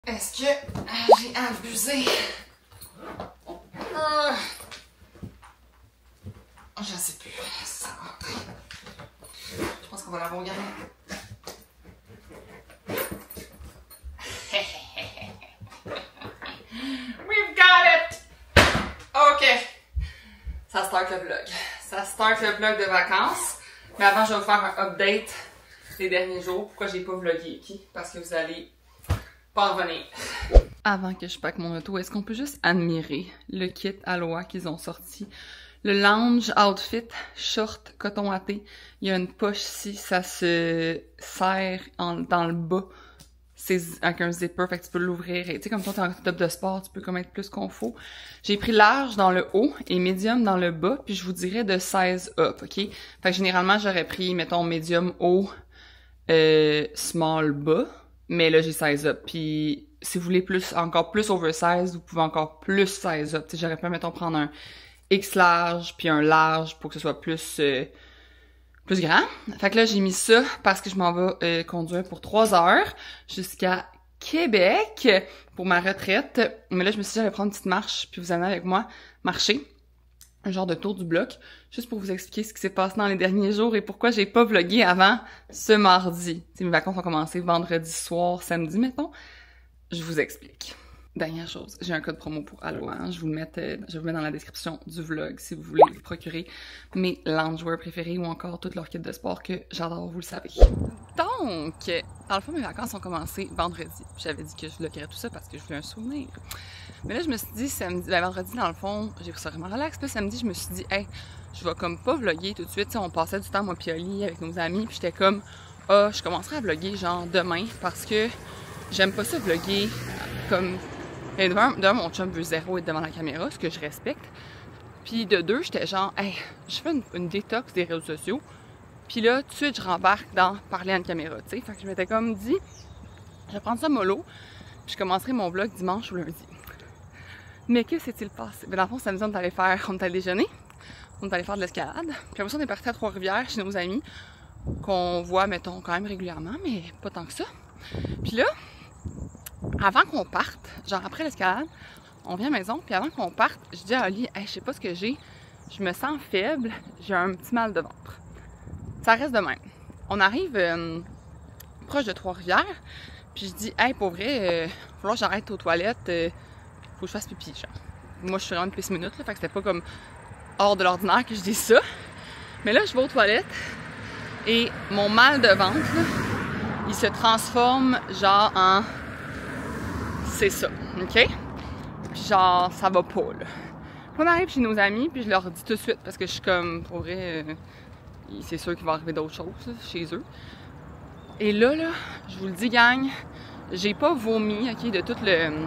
Est-ce que j'ai abusé? Je sais plus. Ça va. Je pense qu'on va l'avoir gagné. We've got it! OK. Ça start le vlog. Ça start le vlog de vacances. Mais avant, je vais vous faire un update des derniers jours. Pourquoi j'ai pas vlogué, OK? Parce que vous allez pas revenir. Avant que je pack mon auto, est-ce qu'on peut juste admirer le kit Aloha qu'ils ont sorti? Le lounge outfit, short, coton watté. Il y a une poche ici, ça se serre dans le bas. C'est avec un zipper, fait que tu peux l'ouvrir. Tu sais, comme toi, t'es en top de sport, tu peux comme être plus confort. J'ai pris large dans le haut et médium dans le bas, puis je vous dirais de 16 up, OK? Fait que généralement, j'aurais pris, mettons, médium haut, small bas, mais là, j'ai 16 up. Puis si vous voulez encore plus oversize, vous pouvez encore plus 16 up. Tu sais, j'aurais pu, mettons, prendre un X large, puis un large pour que ce soit plus grand. Fait que là, j'ai mis ça parce que je m'en vais conduire pour 3 heures jusqu'à Québec pour ma retraite. Mais là, je me suis dit, j'allais prendre une petite marche, puis vous allez avec moi marcher. Un genre de tour du bloc, juste pour vous expliquer ce qui s'est passé dans les derniers jours et pourquoi j'ai pas vlogué avant ce mardi. T'sais, mes vacances ont commencé vendredi soir, samedi, mettons. Je vous explique. Dernière chose, j'ai un code promo pour Aloha. Je vais vous le mettre dans la description du vlog si vous voulez vous procurer mes loungewear préférés ou encore tout leur kit de sport que j'adore, vous le savez. Donc, dans le fond, mes vacances ont commencé vendredi. J'avais dit que je vloggerais tout ça parce que je voulais un souvenir. Mais là, je me suis dit, vendredi, dans le fond, j'ai pris ça vraiment relax. Puis samedi, je me suis dit, hey, je vais comme pas vlogger tout de suite. T'sais, on passait du temps, moi, puis Oli, avec nos amis. Puis j'étais comme, je commencerai à vlogger genre demain parce que j'aime pas ça vlogger comme. Et d'un, mon chum veut zéro être devant la caméra, ce que je respecte. Puis de deux, j'étais genre, hey, je fais une détox des réseaux sociaux. Puis là, tout de suite, je rembarque dans parler à une caméra, tu sais. Fait que je m'étais comme dit, je vais prendre ça mollo, puis je commencerai mon vlog dimanche ou lundi. Mais que s'est-il passé? Ben, dans le fond, samedi, on est allé déjeuner, on est allé faire de l'escalade. Puis après ça, on est parti à Trois-Rivières chez nos amis, qu'on voit, mettons, quand même régulièrement, mais pas tant que ça. Puis là, avant qu'on parte, genre après l'escalade, on vient à la maison, puis avant qu'on parte, je dis à Oli, hey, je sais pas ce que j'ai, je me sens faible, j'ai un petit mal de ventre. Ça reste de même. On arrive proche de Trois-Rivières, puis je dis, hey, pour vrai, faut que j'arrête aux toilettes, faut que je fasse pipi, genre. Moi, je suis vraiment une pisse minute, là, fait que c'était pas comme hors de l'ordinaire que je dis ça. Mais là, je vais aux toilettes, et mon mal de ventre, là, il se transforme genre en... C'est ça, OK? Puis genre, ça va pas, là. Puis on arrive chez nos amis, puis je leur dis tout de suite, parce que je suis comme, pour vrai, c'est sûr qu'il va arriver d'autres choses là, chez eux. Et là, je vous le dis, gang, j'ai pas vomi, OK, de tout le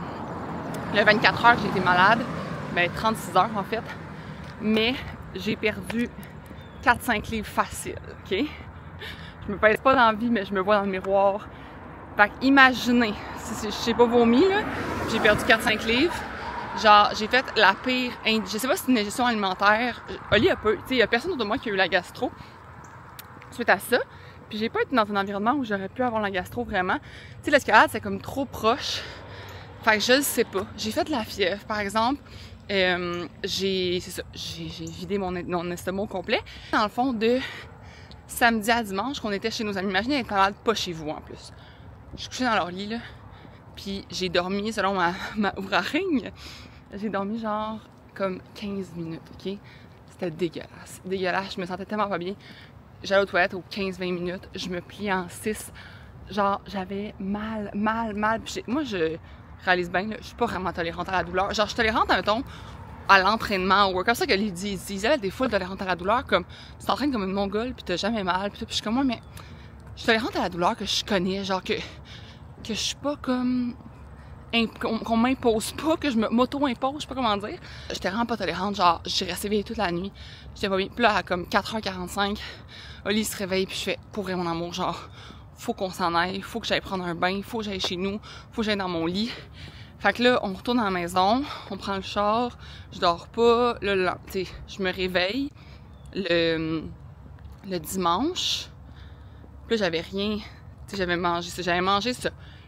24 heures que j'ai été malade. Ben, 36 heures, en fait. Mais j'ai perdu 4-5 livres faciles, OK? Je me pèse pas dans la vie, mais je me vois dans le miroir. Fait que imaginez, si je sais pas vomi, là, j'ai perdu 4-5 livres. Genre, j'ai fait la pire... Je sais pas si c'est une ingestion alimentaire. Oli a peu. Tu sais, il y a personne autour de moi qui a eu la gastro suite à ça. Puis j'ai pas été dans un environnement où j'aurais pu avoir la gastro vraiment. Tu sais, l'escalade, c'est comme trop proche. Fait que je le sais pas. J'ai fait de la fièvre, par exemple. J'ai vidé mon estomac au complet. Dans le fond, de samedi à dimanche, qu'on était chez nos amis. Imaginez être malade pas chez vous, en plus. Je suis couchée dans leur lit, là, puis j'ai dormi, selon ma ouvraring, j'ai dormi genre comme 15 minutes, OK? C'était dégueulasse, dégueulasse, je me sentais tellement pas bien. J'allais aux toilettes aux 15-20 minutes, je me pliais en 6, genre j'avais mal, puis moi je réalise bien, là, je suis pas vraiment tolérante à la douleur. Genre je suis tolérante, mettons, à l'entraînement, ou comme ça que les disaient, des fois tolérante à la douleur, comme tu t'entraînes comme une mongole, puis t'as jamais mal, puis je suis comme moi, mais je suis tolérante à la douleur que je connais, genre que je suis pas comme... qu'on m'impose pas, que je m'auto-impose, je sais pas comment dire. J'étais vraiment pas tolérante, genre, j'ai resté éveillée toute la nuit, j'étais pas bien. Puis là, à comme 4h45, Oli se réveille, puis je fais, pour vrai, mon amour, genre, faut qu'on s'en aille, faut que j'aille prendre un bain, faut que j'aille chez nous, faut que j'aille dans mon lit. Fait que là, on retourne à la maison, on prend le char, je dors pas, là, tu sais, je me réveille le dimanche, puis là, j'avais rien. J'avais mangé ça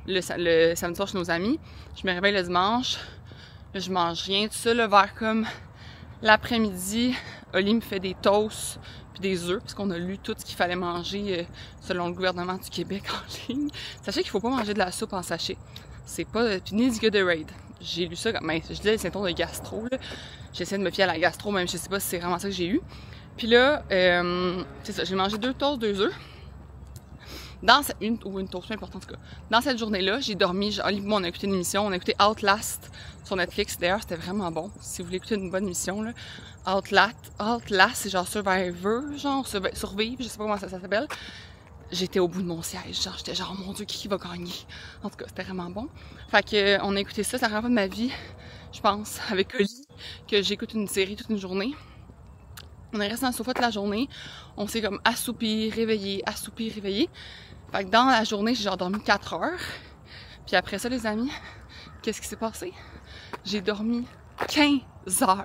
le samedi soir chez nos amis. Je me réveille le dimanche, là, je mange rien, tout ça, là, vers comme l'après-midi, Oli me fait des toasts puis des œufs, parce qu'on a lu tout ce qu'il fallait manger selon le gouvernement du Québec en ligne. Sachez qu'il faut pas manger de la soupe en sachet. C'est pas... Puis ni du Gatorade. J'ai lu ça comme... Ben, je disais les symptômes de gastro, là. J'essaie de me fier à la gastro, même je sais pas si c'est vraiment ça que j'ai eu. Puis là, c'est ça, j'ai mangé 2 toasts, 2 œufs. Dans une toast, peu importe en tout cas. Dans cette journée-là, j'ai dormi. Oli et moi, on a écouté une émission. On a écouté Outlast sur Netflix. D'ailleurs, c'était vraiment bon. Si vous voulez écouter une bonne émission, là. Outlast, c'est genre Survivor, genre Survivre, je sais pas comment ça s'appelle. J'étais au bout de mon siège. Genre, j'étais genre, mon Dieu, qui va gagner? En tout cas, c'était vraiment bon. Fait que, on a écouté ça. C'est la première fois de ma vie, je pense, avec Oli, que j'écoute une série toute une journée. On est resté dans le sofa toute la journée. On s'est comme assoupi, réveillé. Fait que dans la journée, j'ai genre dormi 4 heures. Puis après ça, les amis, qu'est-ce qui s'est passé? J'ai dormi 15 heures.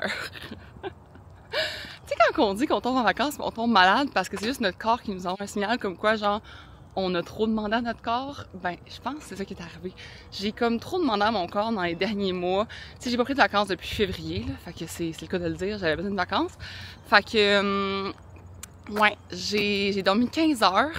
Tu sais, quand on dit qu'on tombe en vacances, on tombe malade parce que c'est juste notre corps qui nous envoie un signal comme quoi, genre, on a trop demandé à notre corps. Ben, je pense que c'est ça qui est arrivé. J'ai comme trop demandé à mon corps dans les derniers mois. Tu sais, j'ai pas pris de vacances depuis février, là. Fait que c'est le cas de le dire, j'avais besoin de vacances. Fait que, ouais, j'ai dormi 15 heures.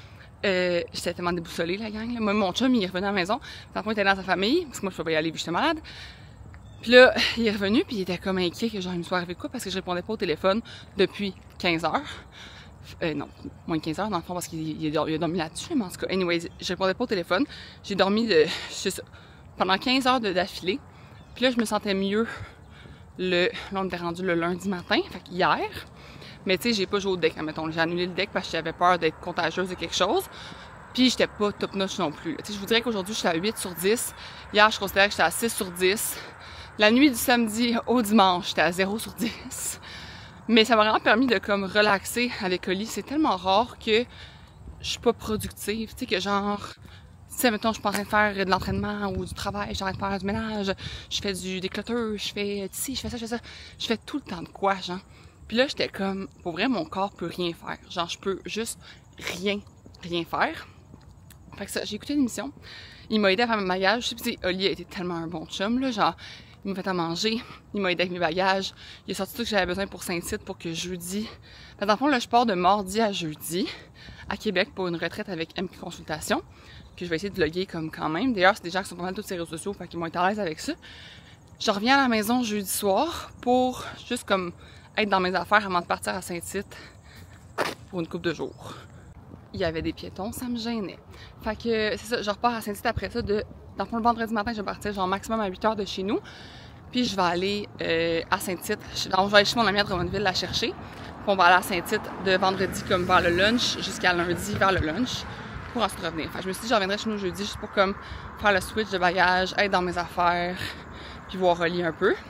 J'étais tellement déboussolée, la gang, là. Moi, mon chum, il est revenu à la maison. Tantôt, il était dans sa famille, parce que moi, je peux pas y aller vu que j'étais malade. Puis là, il est revenu, puis il était comme inquiet que genre, il me soit arrivé quoi, parce que je répondais pas au téléphone depuis 15 heures. Non, moins de 15 heures dans le fond, parce qu'il a dormi là-dessus, mais en tout cas, anyways, je répondais pas au téléphone. J'ai dormi pendant 15 heures d'affilée. Puis là, je me sentais mieux là, on était rendu le lundi matin, fait qu'hier. Mais tu sais, j'ai pas joué au deck, admettons. J'ai annulé le deck parce que j'avais peur d'être contagieuse de quelque chose. Puis j'étais pas top notch non plus. Tu sais, je vous dirais qu'aujourd'hui, j'étais à 8 sur 10. Hier, je considérais que j'étais à 6 sur 10. La nuit du samedi au dimanche, j'étais à 0 sur 10. Mais ça m'a vraiment permis de comme relaxer avec Oli. C'est tellement rare que je suis pas productive. Tu sais, que genre, tu sais, mettons, je suis pas en train de faire de l'entraînement ou du travail, j'arrête de faire du ménage, je fais du déclutter, je fais ci, je fais ça. Je fais tout le temps de quoi, genre. Puis là, j'étais comme, pour vrai, mon corps peut rien faire. Genre, je peux juste rien faire. Fait que ça, j'ai écouté une émission. Il m'a aidé à faire mes bagages. Je sais, puis Oli a été tellement un bon chum, là. Genre, il m'a fait à manger, il m'a aidé avec mes bagages. Il a sorti tout ce que j'avais besoin pour Saint-Tite pour que jeudi... Dans le fond, là, je pars de mardi à jeudi à Québec pour une retraite avec MP Consultation, que je vais essayer de vlogger comme quand même. D'ailleurs, c'est des gens qui sont pas mal tous ces réseaux sociaux, fait qu'ils vont être à l'aise avec ça. Je reviens à la maison jeudi soir pour juste comme être dans mes affaires avant de partir à Saint-Tite pour une couple de jours. Il y avait des piétons, ça me gênait. Fait que c'est ça, je repars à Saint-Tite après ça dans le fond, le vendredi matin, je vais partir genre maximum à 8 heures de chez nous. Puis je vais aller à Saint-Tite. Donc je vais aller chez mon amie à Drummondville la chercher. Puis on va aller à Saint-Tite de vendredi comme vers le lunch jusqu'à lundi vers le lunch pour ensuite revenir. Fait que je me suis dit que je reviendrai chez nous jeudi juste pour comme faire le switch de bagages, être dans mes affaires, puis voir Oli un peu.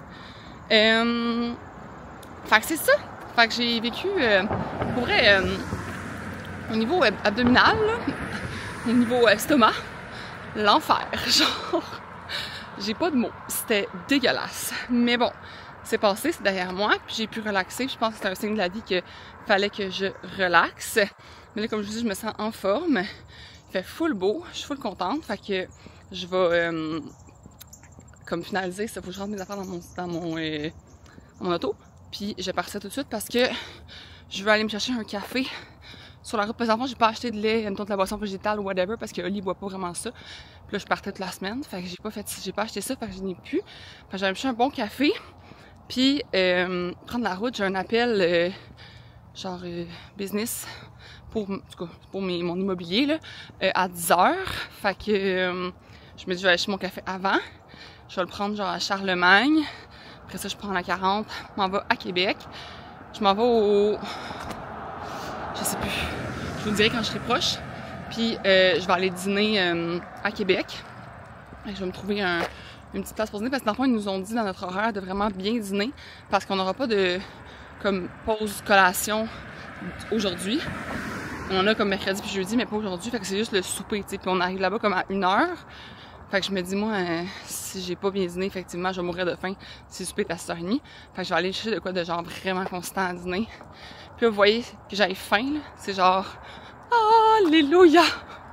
Fait que c'est ça. Fait que j'ai vécu, pour vrai, au niveau abdominal, là, au niveau estomac, l'enfer, genre, j'ai pas de mots, c'était dégueulasse, mais bon, c'est passé, c'est derrière moi, puis j'ai pu relaxer, je pense que c'était un signe de la vie qu'il fallait que je relaxe, mais là, comme je vous dis, je me sens en forme, il fait full beau, je suis full contente, fait que je vais, comme finaliser, ça faut que je rentre mes affaires dans mon auto, puis je vais partir tout de suite parce que je veux aller me chercher un café sur la route. Présentement, j'ai pas acheté de lait, de la boisson végétale ou whatever, parce que Oli boit pas vraiment ça. Puis là, je partais toute la semaine, fait que j'ai pas acheté ça, fait que je n'ai plus. Fait que j'allais me chercher un bon café, puis prendre la route. J'ai un appel, business, pour mon immobilier, là, à 10h. Fait que je me dis, je vais aller acheter mon café avant. Je vais le prendre genre à Charlemagne. Après ça, je prends la 40, je m'en vais à Québec. Je m'en vais au... Je sais plus. Je vous le dirai quand je serai proche. Puis je vais aller dîner à Québec. Et je vais me trouver une petite place pour dîner parce que dans le fond, ils nous ont dit dans notre horaire de vraiment bien dîner parce qu'on n'aura pas de comme pause collation aujourd'hui. On en a comme mercredi puis jeudi, mais pas aujourd'hui. Fait que c'est juste le souper, tu sais. Puis on arrive là-bas comme à 1h. Fait que je me dis, moi, si j'ai pas bien dîné, effectivement, je vais mourir de faim si le souper est à 6h30. Fait que je vais aller chercher de quoi de genre vraiment constant à dîner. Puis là, vous voyez que j'ai faim, là. C'est genre, alléluia!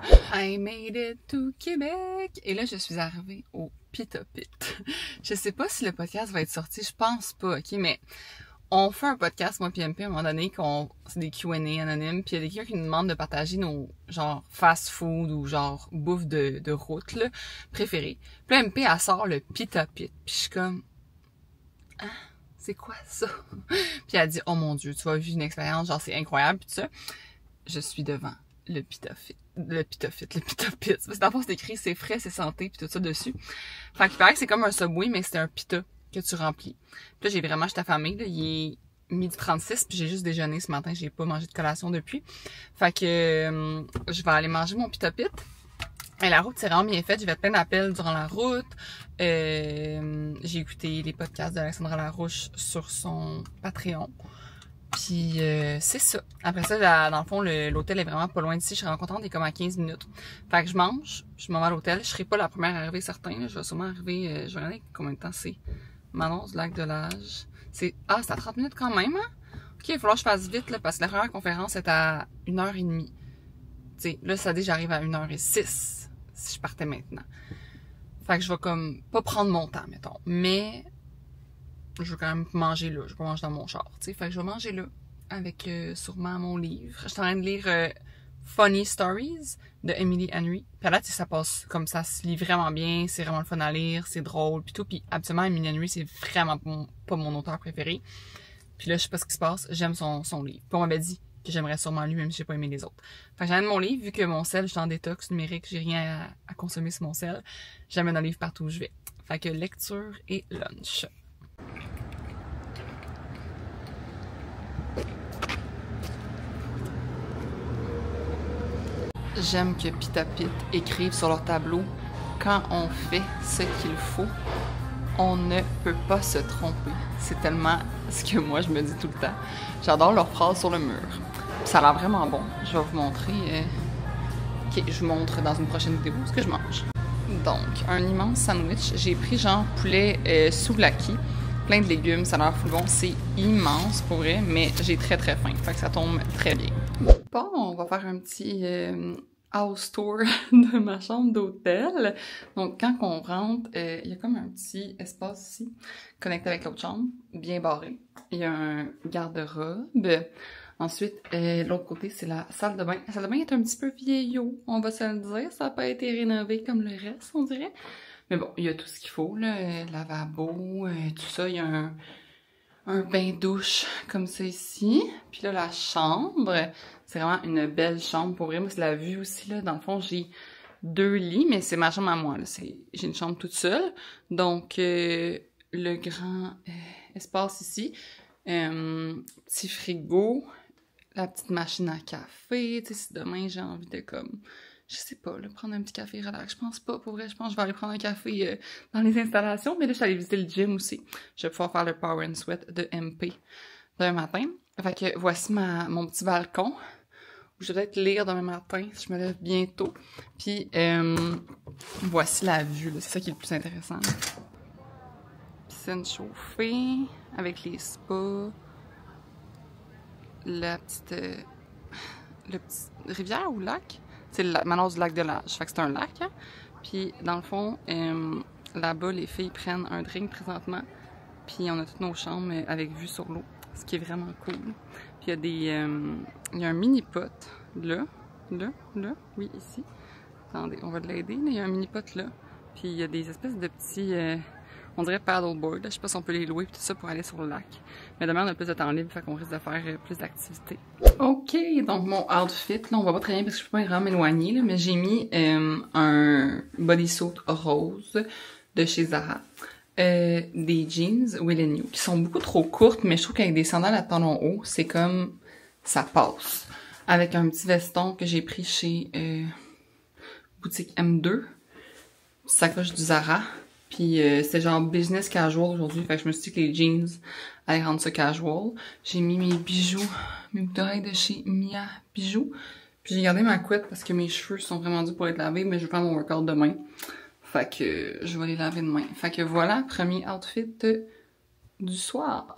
I made it to Québec! Et là, je suis arrivée au Pita Pit. Je sais pas si le podcast va être sorti, je pense pas, ok? Mais on fait un podcast, moi pis MP, à un moment donné, c'est des Q&A anonymes, puis il y a quelqu'un qui nous demande de partager nos, genre, fast-food ou genre, bouffe de route, là, préférés. Puis là, MP, elle sort le Pita Pit. Puis je suis comme... Ah, c'est quoi ça? Puis elle dit, oh mon Dieu, tu vas vivre une expérience, genre, c'est incroyable, pis tout ça. Je suis devant le Pita Pit. Parce que dans le fond, c'est écrit, c'est frais, c'est santé, puis tout ça dessus. Fait qu'il paraît que c'est comme un Subway, mais c'est un pita que tu remplis. Puis là, j'ai vraiment, j'étais affamée, là, il est 12h36, puis j'ai juste déjeuné ce matin, j'ai pas mangé de collation depuis. Fait que je vais aller manger mon Pita Pit. Et la route, c'est vraiment bien faite. J'ai fait plein d'appels durant la route. J'ai écouté les podcasts d'Alexandra Larouche sur son Patreon. Puis c'est ça. Après ça, dans le fond, l'hôtel est vraiment pas loin d'ici. Je suis vraiment contente, il est comme à 15 minutes. Fait que je mange, je m'en vais à l'hôtel. Je serai pas la première arrivée, certain. Là. Je vais sûrement arriver, je vais regarder combien de temps c'est. Manon du lac de l'Âge. C'est à 30 minutes quand même, hein? Ok, il va falloir que je fasse vite, là, parce que la première conférence est à 1h30. Tu sais, là, ça dit j'arrive à 1h06 si je partais maintenant. Fait que je vais comme pas prendre mon temps, mettons. Mais je vais quand même manger là. Je vais pas manger dans mon char, tu sais. Fait que je vais manger là avec sûrement mon livre. Je suis en train de lire Funny Stories de Emily Henry. Puis là, tu sais, ça passe comme ça, se lit vraiment bien. C'est vraiment le fun à lire, c'est drôle, puis tout. Puis absolument, Emily Henry, c'est vraiment pas mon auteur préféré. Puis là, je sais pas ce qui se passe. J'aime son livre. Puis on m'avait dit que j'aimerais sûrement lui, même si j'ai pas aimé les autres. Fait que j'amène mon livre, vu que mon sel, je suis en détox numérique, j'ai rien à consommer sur mon sel. J'amène un livre partout où je vais. Fait que lecture et lunch. J'aime que Pita Pit écrive sur leur tableau « Quand on fait ce qu'il faut, on ne peut pas se tromper ». C'est tellement ce que moi je me dis tout le temps. J'adore leurs phrases sur le mur. Ça a l'air vraiment bon. Je vais vous montrer... Ok, je vous montre dans une prochaine vidéo ce que je mange. Donc, un immense sandwich. J'ai pris genre poulet souvlaki, plein de légumes. Ça a l'air fou bon. C'est immense pour vrai, mais j'ai très très faim. Fait que ça tombe très bien. Bon, on va faire un petit house tour de ma chambre d'hôtel. Donc, quand on rentre, il y a comme un petit espace ici, connecté avec l'autre chambre, bien barré. Il y a un garde-robe. Ensuite, l'autre côté, c'est la salle de bain. La salle de bain est un petit peu vieillot, on va se le dire. Ça n'a pas été rénové comme le reste, on dirait. Mais bon, il y a tout ce qu'il faut, là. Lavabo, tout ça. Il y a un bain-douche comme ça ici. Puis là, la chambre, c'est vraiment une belle chambre pour vrai. Moi, c'est la vue aussi, là. Dans le fond, j'ai 2 lits, mais c'est ma chambre à moi, là. J'ai une chambre toute seule. Donc, le grand espace ici. Petit frigo. La petite machine à café. Tu sais, si demain, j'ai envie de comme... Je sais pas, là, prendre un petit café relax. Je pense pas, pour vrai, je pense que je vais aller prendre un café dans les installations. Mais là, je suis allée visiter le gym aussi. Je vais pouvoir faire le Power and Sweat de MP demain matin. Fait que voici mon petit balcon. Où je vais peut-être lire demain matin si je me lève bientôt. Puis, voici la vue, là. C'est ça qui est le plus intéressant. Piscine chauffée, avec les spas. La petite... le petit rivière ou lac? C'est maintenant du lac de l'Âge. Fait que c'est un lac, hein? Puis, dans le fond, là-bas, les filles prennent un drink présentement. Puis, on a toutes nos chambres avec vue sur l'eau. Ce qui est vraiment cool. Puis, il y a des... il y a un mini-pot là. Oui, ici. Attendez, on va l'aider. Il y a un mini-pot là. Puis, il y a des espèces de petits... on dirait paddleboard. Je sais pas si on peut les louer puis tout ça pour aller sur le lac. Mais demain, on a plus de temps libre, fait qu'on risque de faire plus d'activités. Ok, donc mon outfit, là, on va pas très bien parce que je peux pas vraiment m'éloigner, mais j'ai mis un bodysuit rose de chez Zara. Des jeans Will & You qui sont beaucoup trop courtes, mais je trouve qu'avec des sandales à talons hauts, c'est comme ça passe. Avec un petit veston que j'ai pris chez boutique M2, sacoche du Zara. Puis c'était genre business casual aujourd'hui, fait que je me suis dit que les jeans allaient rendre ça casual. J'ai mis mes bijoux, mes boucles d'oreilles de chez Mia Bijoux. Puis j'ai gardé ma couette parce que mes cheveux sont vraiment durs pour être lavés, mais je vais faire mon workout demain. Fait que je vais les laver demain. Fait que voilà, premier outfit du soir.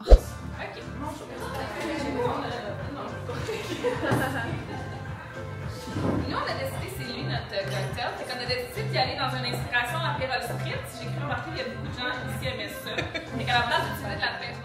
Nous, on a décidé, c'est lui notre cocktail. Fait qu'on a décidé d'y aller dans une inspiration apérol spritz. J'ai cru remarquer qu'il y a beaucoup de gens ici aimaient ça. Fait qu'à la place d'utiliser de la pêche.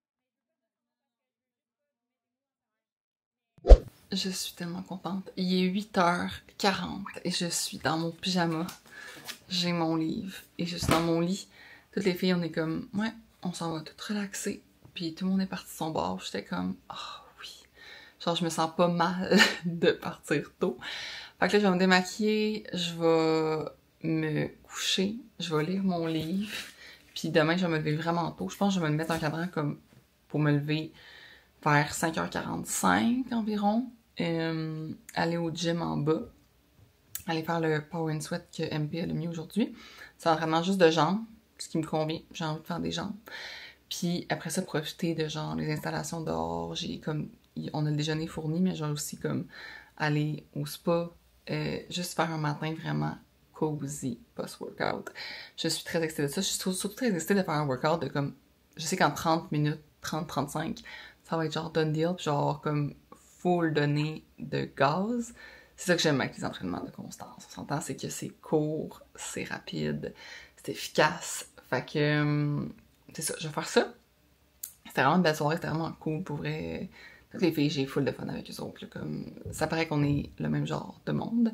Je suis tellement contente. Il est 8h40 et je suis dans mon pyjama. J'ai mon livre et je suis dans mon lit. Toutes les filles, on est comme, ouais, on s'en va toutes relaxer. Puis tout le monde est parti de son bord. J'étais comme, oh oui. Genre, je me sens pas mal de partir tôt. Fait que là, je vais me démaquiller, je vais me coucher, je vais lire mon livre. Puis demain, je vais me lever vraiment tôt. Je pense que je vais me mettre un cadran comme pour me lever vers 5h45 environ. Aller au gym en bas, aller faire le Power and Sweat que MP a mis aujourd'hui. C'est vraiment juste de jambes, ce qui me convient. J'ai envie de faire des jambes. Puis après ça, profiter de genre les installations dehors. On a le déjeuner fourni, mais je vais aussi comme aller au spa, juste faire un matin vraiment cozy post-workout. Je suis très excitée de ça. Je suis surtout très excitée de faire un workout de comme, je sais qu'en 30 minutes, 30-35, ça va être genre done deal, puis genre comme full donner de gaz. C'est ça que j'aime avec les entraînements de constance. On s'entend, c'est que c'est court, c'est rapide, c'est efficace. Fait que, c'est ça, je vais faire ça. C'était vraiment une belle soirée, c'était vraiment cool pour vrai. Toutes les filles, j'ai full de fun avec eux autres. Là, comme, ça paraît qu'on est le même genre de monde.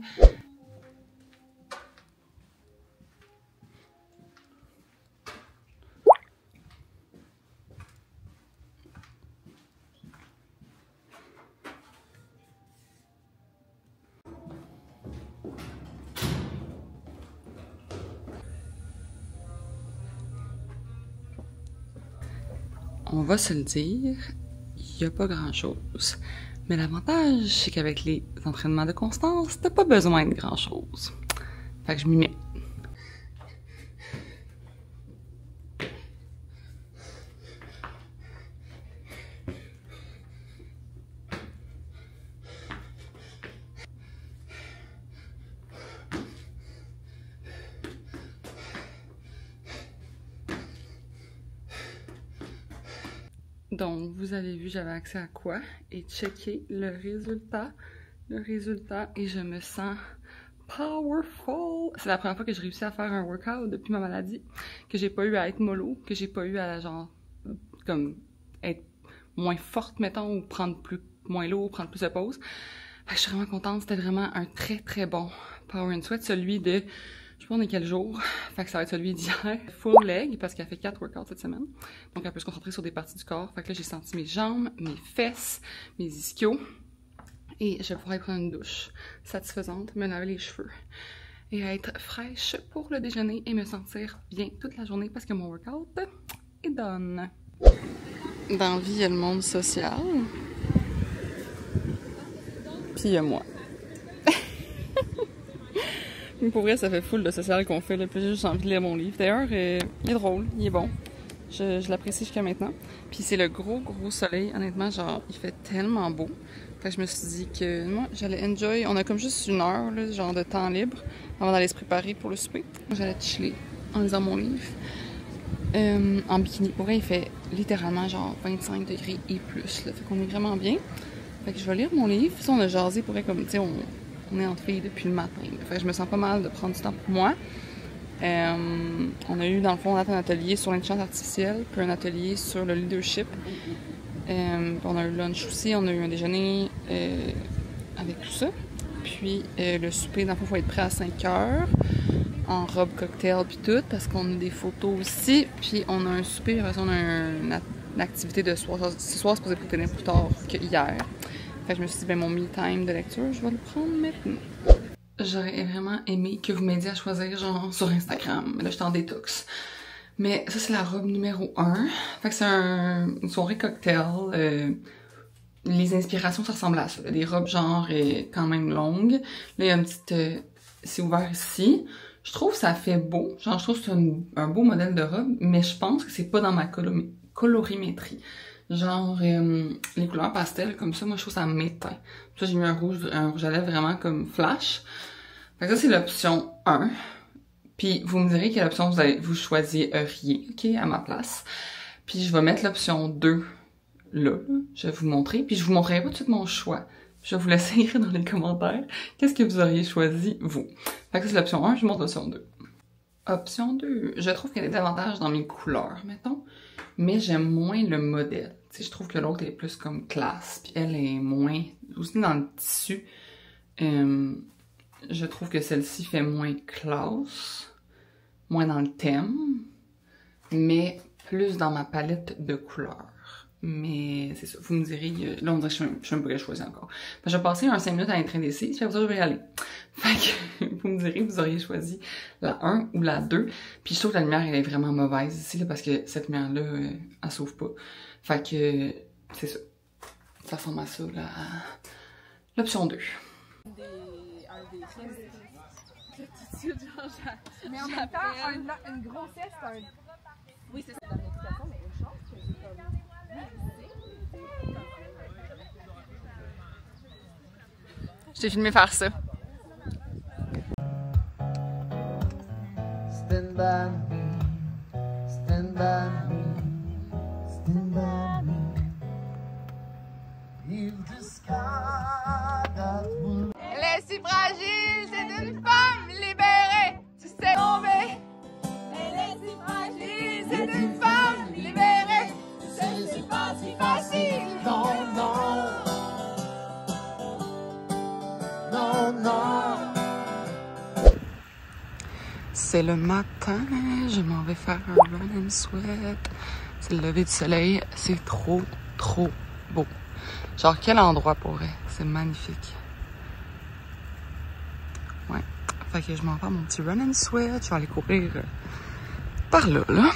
On va se le dire, il n'y a pas grand-chose. Mais l'avantage, c'est qu'avec les entraînements de constance, t'as pas besoin de grand-chose. Fait que je m'y mets. Donc, vous avez vu, j'avais accès à quoi? Et checker le résultat. Et je me sens powerful! C'est la première fois que je réussis à faire un workout depuis ma maladie. Que j'ai pas eu à être mollo, que j'ai pas eu à, genre, comme, être moins forte, mettons, ou prendre moins lourd, prendre plus de pauses. Fait que je suis vraiment contente. C'était vraiment un très, très bon Power and Sweat. Celui de... Je sais pas on est quel jour, fait que ça va être celui d'hier. Full leg, parce qu'elle fait 4 workouts cette semaine. Donc elle peut se concentrer sur des parties du corps. Fait que là, j'ai senti mes jambes, mes fesses, mes ischios. Et je vais pouvoir aller prendre une douche satisfaisante, me laver les cheveux. Et être fraîche pour le déjeuner et me sentir bien toute la journée parce que mon workout est done. Dans la vie, il y a le monde social. Puis il y a moi. Mais pour vrai, ça fait full de social qu'on fait, là. Puis j'ai juste envie de lire mon livre. D'ailleurs, il est drôle, il est bon. Je l'apprécie jusqu'à maintenant. Puis c'est le gros soleil. Honnêtement, genre, il fait tellement beau. Fait que je me suis dit que moi, j'allais enjoy. On a comme juste une heure, là, genre de temps libre, avant d'aller se préparer pour le souper. J'allais chiller en lisant mon livre. En bikini. Pour vrai, il fait littéralement genre 25 degrés et plus, là. Fait qu'on est vraiment bien. Fait que je vais lire mon livre. Puis on a jasé pour vrai, comme, tu sais, on est entre filles depuis le matin. Fait que je me sens pas mal de prendre du temps pour moi. On a eu, dans le fond, un atelier sur l'intelligence artificielle, puis un atelier sur le leadership. On a eu lunch aussi, on a eu un déjeuner avec tout ça. Puis le souper, dans le fond, il faut être prêt à 5 heures, en robe cocktail puis tout, parce qu'on a des photos aussi. Puis on a un souper, après ça, on a une activité de soir. Ce soir, c'est supposé tenir plus tard qu'hier. Fait que je me suis dit, ben mon me time de lecture, je vais le prendre maintenant. J'aurais vraiment aimé que vous m'aidiez à choisir, genre, sur Instagram. Mais là, je suis en détox. Mais ça, c'est la robe numéro 1. Fait que c'est une soirée cocktail. Les inspirations, ça ressemble à ça. Des robes, genre, quand même longues. Là, il y a une petite... c'est ouvert ici. Je trouve que ça fait beau. Genre, je trouve que c'est un beau modèle de robe. Mais je pense que c'est pas dans ma colorimétrie. Genre, les couleurs pastel, comme ça, moi, je trouve que ça m'éteint. Ça, j'ai mis un rouge à lèvres vraiment comme flash. Fait que ça, c'est l'option 1. Puis, vous me direz quelle option vous choisiriez, OK, à ma place. Puis, je vais mettre l'option 2 là. Je vais vous montrer. Puis, je vous montrerai pas tout mon choix. Je vais vous laisser écrire dans les commentaires qu'est-ce que vous auriez choisi, vous. Fait que c'est l'option 1, je vous montre l'option 2. Option 2, je trouve qu'elle est davantage dans mes couleurs, mettons, mais j'aime moins le modèle. Tu sais, je trouve que l'autre est plus comme classe, puis elle est moins, aussi dans le tissu. Je trouve que celle-ci fait moins classe, moins dans le thème, mais plus dans ma palette de couleurs. Mais c'est ça, vous me direz, là on dirait que je suis même pas choisir encore. Je vais passer un 5 minutes à être indécis, puis après ça je vais y aller. Fait que vous me direz, vous auriez choisi la 1 ou la 2. Puis je trouve que la lumière elle est vraiment mauvaise ici, là, parce que cette lumière-là, elle sauve pas. Fait que c'est ça. Ça ressemble à ça, là, l'option 2. Mais en même temps, une grossesse, c'est un... Oui, c'est ça, dans l'explication, mais une chance que j'ai comme... Je t'ai filmé faire ça. Stand by me, stand by me, stand by me. If the sky that will... Elle est si fragile, c'est une femme libérée, tu sais tomber. Elle est si fragile, c'est une femme libérée, tu sais c'est pas si facile. Non, non, non, non. C'est le matin, je m'en vais faire un run and sweat. C'est le lever du soleil, c'est trop, trop beau. Genre, quel endroit pour vrai, c'est magnifique. Ouais, fait que je m'en vais faire mon petit run and sweat, je vais aller courir par là, là.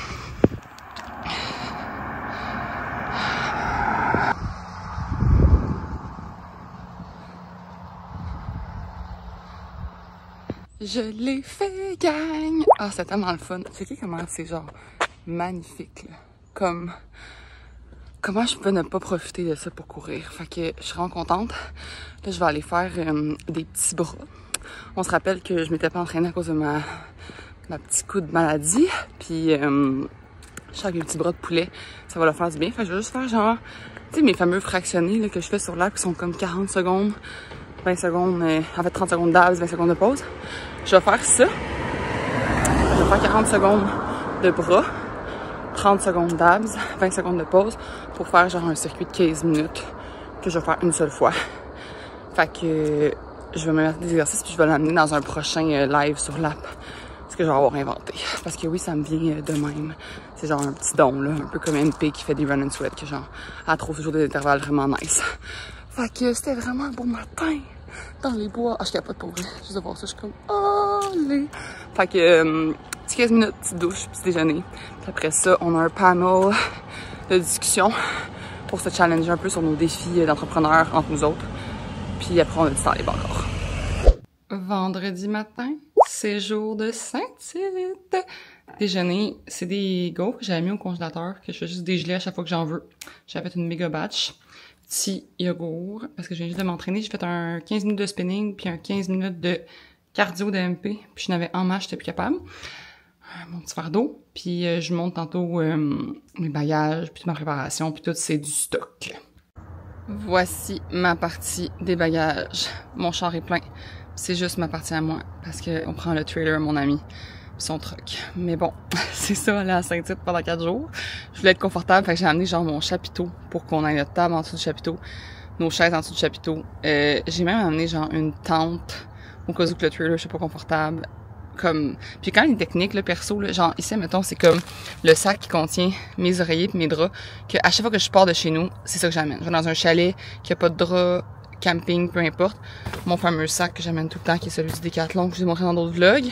Je l'ai fait, gang! Ah, c'est tellement le fun. C'est qui comment c'est genre magnifique, là. Comme... Comment je peux ne pas profiter de ça pour courir? Fait que je suis vraiment contente. Là, je vais aller faire des petits bras. On se rappelle que je m'étais pas entraînée à cause de ma petite coup de maladie. Puis, je sais que les petits bras de poulet, ça va leur faire du bien. Fait que je vais juste faire genre, tu sais, mes fameux fractionnés là, que je fais sur l'air qui sont comme 40 secondes, 20 secondes, en fait 30 secondes d'abs, 20 secondes de pause. Je vais faire ça. Je vais faire 40 secondes de bras, 30 secondes d'abs, 20 secondes de pause pour faire genre un circuit de 15 minutes que je vais faire une seule fois. Fait que je vais me mettre des exercices puis je vais l'amener dans un prochain live sur l'app. Ce que je vais avoir inventé. Parce que oui, ça me vient de même. C'est genre un petit don, là. Un peu comme MP qui fait des run and sweat, que genre, elle trouve toujours des intervalles vraiment nice. Fait que c'était vraiment un beau matin. Dans les bois. Ah, je capote pour vrai. Juste de voir ça, je suis comme, oh, les. Fait que, petit 15 minutes, petite douche, petit déjeuner. Puis après ça, on a un panel de discussion pour se challenger un peu sur nos défis d'entrepreneurs entre nous autres. Puis après, on a du temps libre encore. Vendredi matin, c'est jour de Saint-Tite. Déjeuner, c'est des gaufres que j'avais mis au congélateur, que je fais juste dégeler à chaque fois que j'en veux. J'avais fait une méga batch. Petit yogourt, parce que je viens juste de m'entraîner. J'ai fait un 15 minutes de spinning, puis un 15 minutes de cardio de MP. Puis je n'avais en masse, j'étais plus capable. Mon petit verre d'eau. Puis je monte tantôt mes bagages, puis ma préparation, puis tout, c'est du stock. Voici ma partie des bagages. Mon char est plein. C'est juste ma partie à moi, parce qu'on prend le trailer à mon ami, son truck. Mais bon, c'est ça, aller à Saint-Tite pendant 4 jours. Je voulais être confortable, fait que j'ai amené genre mon chapiteau pour qu'on ait notre table en dessous du chapiteau, nos chaises en dessous du chapiteau. J'ai même amené genre une tente au cas où que le trailer, je suis pas confortable. Comme... Puis quand les techniques, là, perso, là, genre ici, mettons, c'est comme le sac qui contient mes oreillers et mes draps, que à chaque fois que je pars de chez nous, c'est ça que j'amène. Je vais dans un chalet qui a pas de draps, camping, peu importe. Mon fameux sac que j'amène tout le temps, qui est celui du Décathlon, que je vous ai montré dans d'autres vlogs.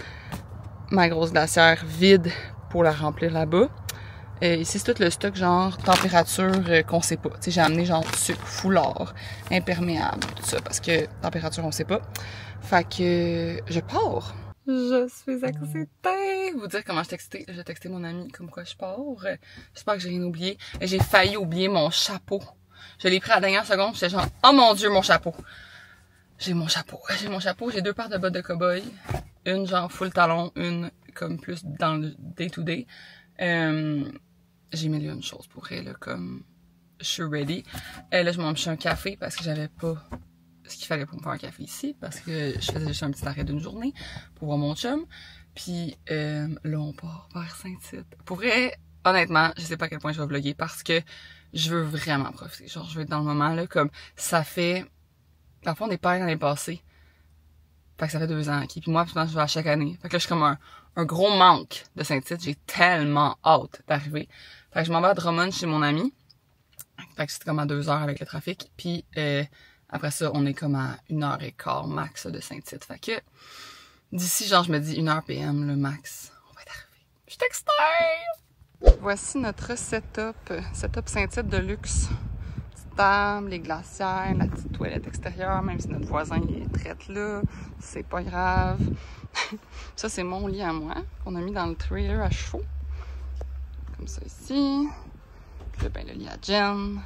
Ma grosse glacière vide pour la remplir là-bas. Ici, c'est tout le stock genre température qu'on sait pas. Tu sais, j'ai amené genre sucre, foulard, imperméable, tout ça, parce que température, on sait pas. Fait que je pars. Je suis excitée. Vous dire comment je suis excitée. J'ai texté mon ami comme quoi je pars. J'espère que j'ai rien oublié. J'ai failli oublier mon chapeau. Je l'ai pris à la dernière seconde. J'étais genre, oh mon Dieu, mon chapeau. J'ai mon chapeau. J'ai 2 paires de bottes de cow-boy. Une genre full talon, une comme plus dans le day-to-day. J'ai mis là une chose pour elle, là, comme je suis ready. Là, je m'en suis un café parce que j'avais pas ce qu'il fallait pour me faire un café ici. Parce que je faisais juste un petit arrêt d'une journée pour voir mon chum. Puis là, on part vers Saint-Tite. Pour vrai, honnêtement, je sais pas à quel point je vais vlogger parce que je veux vraiment profiter. Genre, je veux être dans le moment, là, comme ça fait... Parfois, on est père l'année passée. Fait que ça fait 2 ans, ok. Puis moi, je vais à chaque année. Fait que là, je suis comme un gros manque de Saint-Tite. J'ai tellement hâte d'arriver. Fait que je m'en vais à Drummond chez mon ami. Fait que c'était comme à 2 heures avec le trafic. Puis après ça, on est comme à 1h15 max de Saint-Tite. Fait que d'ici, genre, je me dis 1h PM, le max. On va être arrivé. Je suis excitée! Voici notre setup Saint-Tite de luxe. Petite table, les glacières, la petite toilette extérieure, même si notre voisin il est traite là. C'est pas grave. Ça, c'est mon lit à moi, qu'on a mis dans le trailer à chevaux. Comme ça ici. Puis là, ben, le lit à Jen.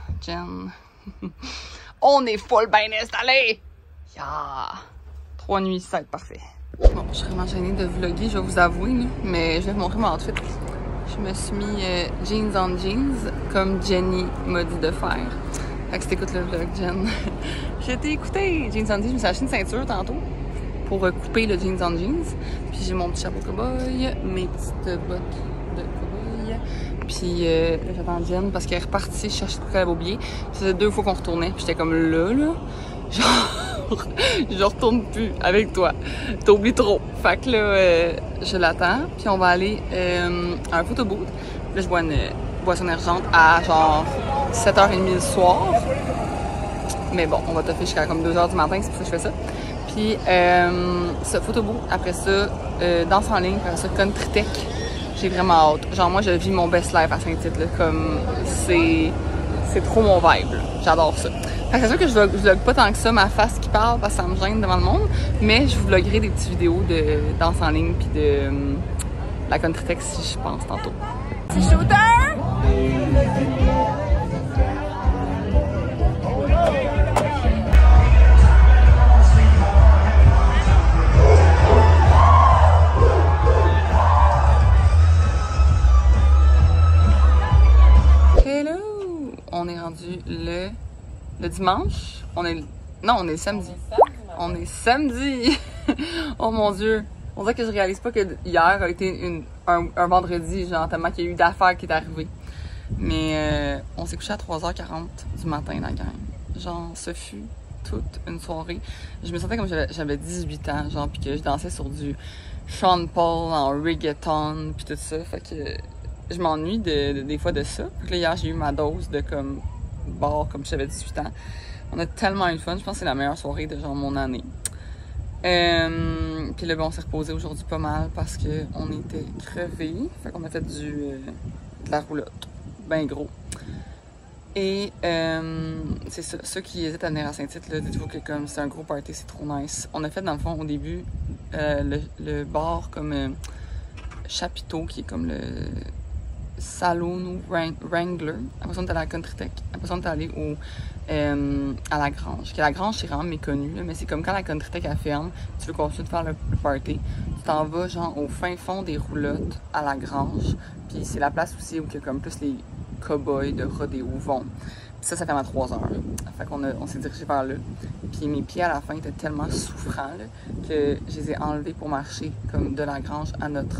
On est full bien installé! Yeah! 3 nuits, ça va être parfait. Bon, je suis vraiment gênée de vlogger, je vais vous avouer, là, mais je vais vous montrer mon outfit. Je me suis mis jeans on jeans, comme Jenny m'a dit de faire. Fait que si t'écoutes le vlog, Jen, je t'ai écouté! Jeans on jeans, je me suis acheté une ceinture tantôt pour couper le jeans on jeans. Puis j'ai mon petit chapeau cow-boy, mes petites bottes de cow-boy. Puis j'attends Jen parce qu'elle est repartie chercher tout qu'elle avait oublié. Ça faisait 2 fois qu'on retournait, puis j'étais comme là, genre, je retourne plus avec toi. T'oublies trop. Fait que là, je l'attends, puis on va aller à un photo booth. Là, je bois une boisson énergente à genre 7h30 le soir. Mais bon, on va toffer jusqu'à comme 2h du matin, c'est pour ça que je fais ça. Puis ce photo booth, après ça, danse en ligne, après ça, country tech. J'ai vraiment hâte. Genre, moi, je vis mon best life à Saint-Tite, là, comme c'est trop mon vibe, là. J'adore ça. Fait que c'est sûr que je vlog pas tant que ça ma face qui parle parce que ça me gêne devant le monde, mais je vous vloggerai des petites vidéos de danse en ligne puis de la country tech si je pense tantôt. Petit shooter! On est rendu le dimanche. On est le samedi. On est samedi. Oh mon Dieu. On dirait que je réalise pas que hier a été un vendredi, genre tellement qu'il y a eu d'affaires qui est arrivé. Mais on s'est couché à 3h40 du matin, la gang. Genre, ce fut toute une soirée. Je me sentais comme j'avais 18 ans, genre, puis que je dansais sur du Sean Paul en reggaeton, puis tout ça. Fait que je m'ennuie des fois de ça. Puis là, hier, j'ai eu ma dose de comme bar, comme j'avais 18 ans. On a tellement eu de fun. Je pense que c'est la meilleure soirée de genre mon année. Puis là, ben, on s'est reposé aujourd'hui pas mal parce qu'on était crevés. Fait qu'on a fait de la roulotte. Ben gros. Et c'est ça. Ceux qui hésitent à venir à Saint-Tite, là, dites-vous que comme c'est un gros party, c'est trop nice. On a fait dans le fond au début le bar comme chapiteau qui est comme le Salon ou Wrangler. Après ça, on est allé à la Country Tech. Après ça, on est allé à la Grange. La Grange, c'est vraiment méconnu, là, mais c'est comme quand la Country Tech elle ferme, tu veux continuer de faire le party, tu t'en vas genre au fin fond des roulottes à la Grange. Puis c'est la place aussi où il y a comme plus les cow-boys de rodéo vont. Puis ça ferme à 3h. Fait qu'on on s'est dirigé vers là. Puis mes pieds à la fin étaient tellement souffrants là, que je les ai enlevés pour marcher comme de la Grange à notre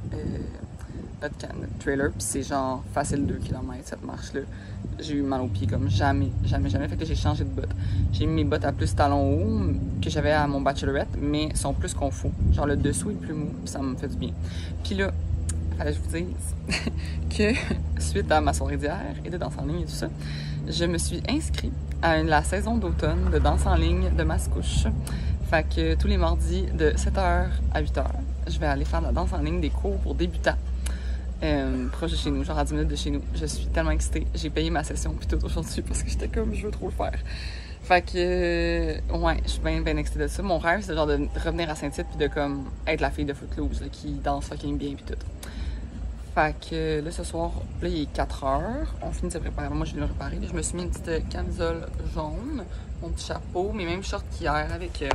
trailer, puis c'est genre facile 2 km cette marche-là. J'ai eu mal aux pieds comme jamais. Fait que j'ai changé de bottes. J'ai mis mes bottes à plus talons hauts que j'avais à mon bachelorette, mais sont plus confus. Genre le dessous est plus mou, puis ça me fait du bien. Puis là, fallait que je vous dise que suite à ma soirée d'hier et de danse en ligne et tout ça, je me suis inscrite à la saison d'automne de danse en ligne de Mascouche. Fait que tous les mardis de 7h à 8h, je vais aller faire de la danse en ligne des cours pour débutants. Proche de chez nous, genre à 10 minutes de chez nous. Je suis tellement excitée. J'ai payé ma session puis tout aujourd'hui parce que j'étais comme je veux trop le faire. Fait que ouais, je suis bien excitée de ça. Mon rêve c'est genre de revenir à Saint-Tite puis de comme être la fille de Footloose là, qui danse fucking bien puis tout. Fait que là ce soir, là il est 4h, on finit de se préparer. Moi je viens de me préparer. Je me suis mis une petite camisole jaune, mon petit chapeau, mes mêmes shorts qu'hier avec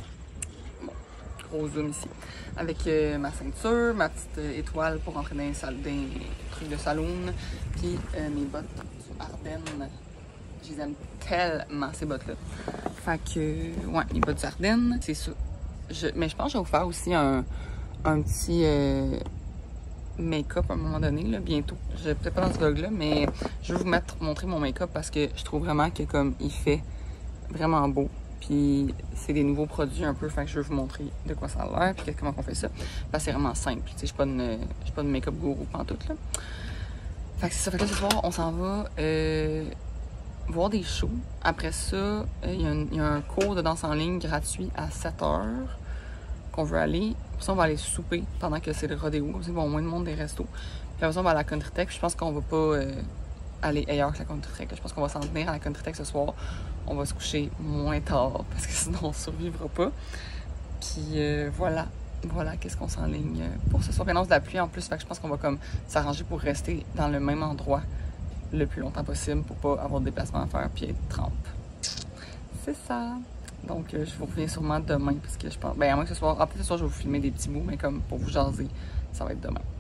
gros zoom ici. Avec ma ceinture, ma petite étoile pour rentrer dans les trucs de saloon, puis mes bottes Ardennes Je les aime tellement, ces bottes-là. Fait que, ouais, les bottes Ardennes, c'est ça. Mais je pense que je vais vous faire aussi un petit make-up à un moment donné, là, bientôt. Je peut-être pas dans ce vlog-là, mais je vais vous montrer mon make-up parce que je trouve vraiment que comme il fait vraiment beau. Puis c'est des nouveaux produits un peu, fait que je vais vous montrer de quoi ça a l'air, puis comment on fait ça. Parce que c'est vraiment simple, tu sais, je suis pas de make-up gourou pantoute, là. Fait que c'est ça, fait que là, ce soir, on s'en va voir des shows. Après ça, il y a un cours de danse en ligne gratuit à 7h qu'on veut aller. Puis ça, on va aller souper pendant que c'est le rodéo, comme ça, il va y avoir moins de monde des restos. Puis après ça, on va à la Country Tech, puis je pense qu'on va pas aller ailleurs que la Country Tech. Je pense qu'on va s'en tenir à la Country Tech ce soir. On va se coucher moins tard parce que sinon on survivra pas. Puis voilà qu'est-ce qu'on s'enligne pour ce soir. Il annonce de la pluie en plus, fait que je pense qu'on va comme s'arranger pour rester dans le même endroit le plus longtemps possible pour pas avoir de déplacement à faire puis être trempe. C'est ça. Donc je vous reviens sûrement demain parce que je pense. Ben à moins que ce soir. En plus ce soir je vais vous filmer des petits bouts, mais comme pour vous jaser, ça va être demain.